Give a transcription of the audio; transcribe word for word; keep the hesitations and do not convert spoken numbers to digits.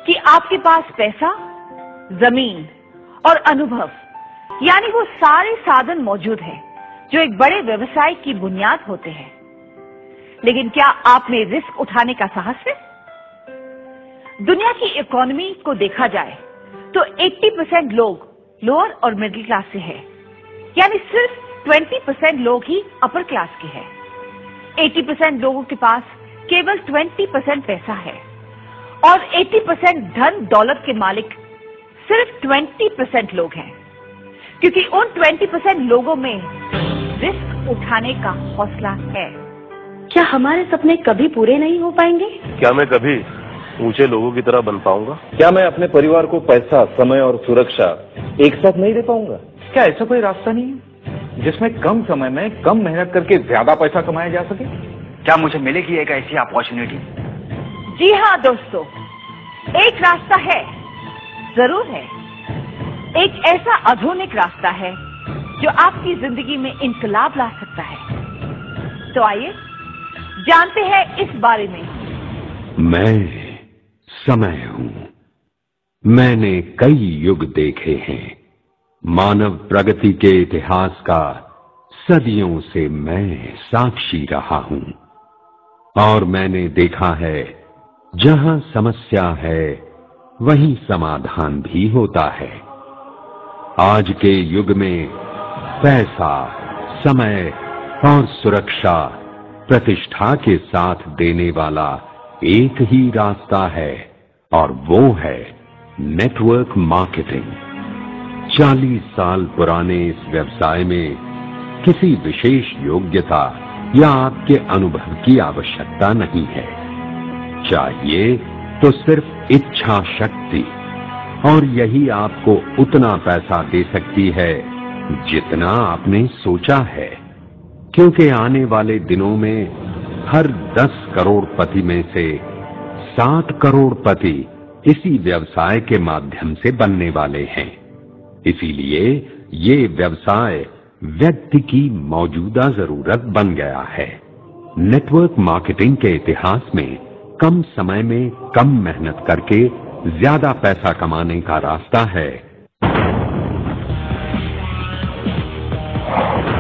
कि आपके पास पैसा, जमीन और अनुभव यानी वो सारे साधन मौजूद हैं जो एक बड़े व्यवसाय की बुनियाद होते हैं। लेकिन क्या आप में रिस्क उठाने का साहस है? दुनिया की इकोनॉमी को देखा जाए तो अस्सी परसेंट लोग लोअर और मिडिल क्लास से हैं, यानी सिर्फ बीस परसेंट लोग ही अपर क्लास के हैं। अस्सी परसेंट लोगों के पास केवल बीस परसेंट पैसा है और अस्सी परसेंट धन दौलत के मालिक सिर्फ बीस परसेंट लोग हैं, क्योंकि उन बीस परसेंट लोगों में रिस्क उठाने का हौसला है। क्या हमारे सपने कभी पूरे नहीं हो पाएंगे? क्या मैं कभी ऊंचे लोगों की तरह बन पाऊंगा? क्या मैं अपने परिवार को पैसा, समय और सुरक्षा एक साथ नहीं दे पाऊंगा? क्या ऐसा कोई रास्ता नहीं है जिसमें कम समय में कम मेहनत करके ज्यादा पैसा कमाया जा सके? क्या मुझे मिलेगी एक ऐसी अपॉर्चुनिटी? जी हाँ दोस्तों, एक रास्ता है, जरूर है। एक ऐसा आधुनिक रास्ता है जो आपकी जिंदगी में इनकलाब ला सकता है। तो आइए जानते हैं इस बारे में। मैं समय हूं। मैंने कई युग देखे हैं। मानव प्रगति के इतिहास का सदियों से मैं साक्षी रहा हूं और मैंने देखा है जहां समस्या है वहीं समाधान भी होता है। आज के युग में पैसा, समय और सुरक्षा प्रतिष्ठा के साथ देने वाला एक ही रास्ता है और वो है नेटवर्क मार्केटिंग। चालीस साल पुराने इस व्यवसाय में किसी विशेष योग्यता या आपके अनुभव की आवश्यकता नहीं है। चाहिए तो सिर्फ इच्छा शक्ति, और यही आपको उतना पैसा दे सकती है जितना आपने सोचा है, क्योंकि आने वाले दिनों में हर दस करोड़पति में से सात करोड़पति इसी व्यवसाय के माध्यम से बनने वाले हैं। इसीलिए ये व्यवसाय व्यक्ति की मौजूदा जरूरत बन गया है। नेटवर्क मार्केटिंग के इतिहास में कम समय में कम मेहनत करके ज्यादा पैसा कमाने का रास्ता है